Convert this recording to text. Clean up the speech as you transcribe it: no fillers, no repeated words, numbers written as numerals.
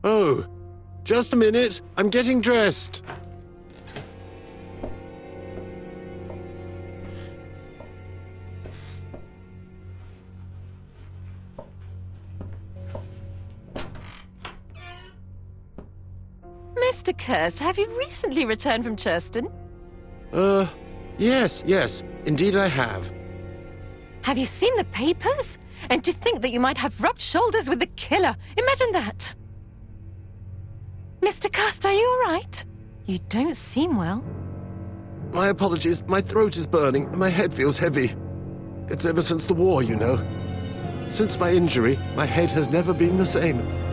Oh, just a minute. I'm getting dressed. Mr. Kirst, have you recently returned from Churston? Yes. Indeed I have. Have you seen the papers? And to think that you might have rubbed shoulders with the killer. Imagine that. Mr. Kirst, are you all right? You don't seem well. My apologies. My throat is burning and my head feels heavy. It's ever since the war, you know. Since my injury, my head has never been the same.